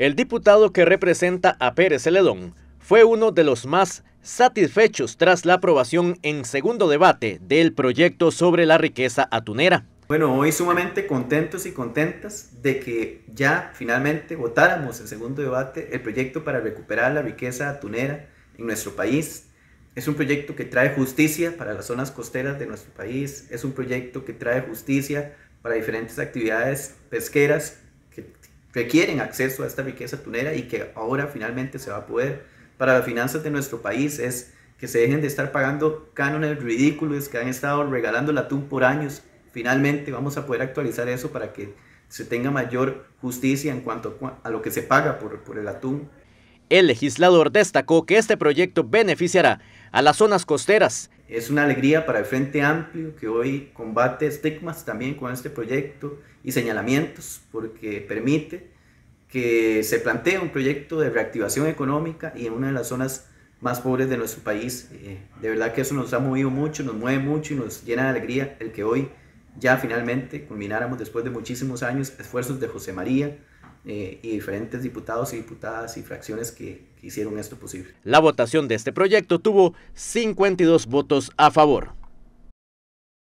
El diputado que representa a Pérez Celedón fue uno de los más satisfechos tras la aprobación en segundo debate del proyecto sobre la riqueza atunera. Bueno, hoy sumamente contentos y contentas de que ya finalmente votáramos en segundo debate el proyecto para recuperar la riqueza atunera en nuestro país. Es un proyecto que trae justicia para las zonas costeras de nuestro país, es un proyecto que trae justicia para diferentes actividades pesqueras que requieren acceso a esta riqueza atunera y que ahora finalmente se va a poder. Para las finanzas de nuestro país es que se dejen de estar pagando cánones ridículos que han estado regalando el atún por años. Finalmente vamos a poder actualizar eso para que se tenga mayor justicia en cuanto a lo que se paga por el atún. El legislador destacó que este proyecto beneficiará a las zonas costeras. Es una alegría para el Frente Amplio que hoy combate estigmas también con este proyecto y señalamientos, porque permite que se plantee un proyecto de reactivación económica y en una de las zonas más pobres de nuestro país. De verdad que eso nos ha movido mucho, nos mueve mucho y nos llena de alegría el que hoy ya finalmente culmináramos, después de muchísimos años, esfuerzos de José María y diferentes diputados y diputadas y fracciones que hicieron esto posible. La votación de este proyecto tuvo 52 votos a favor.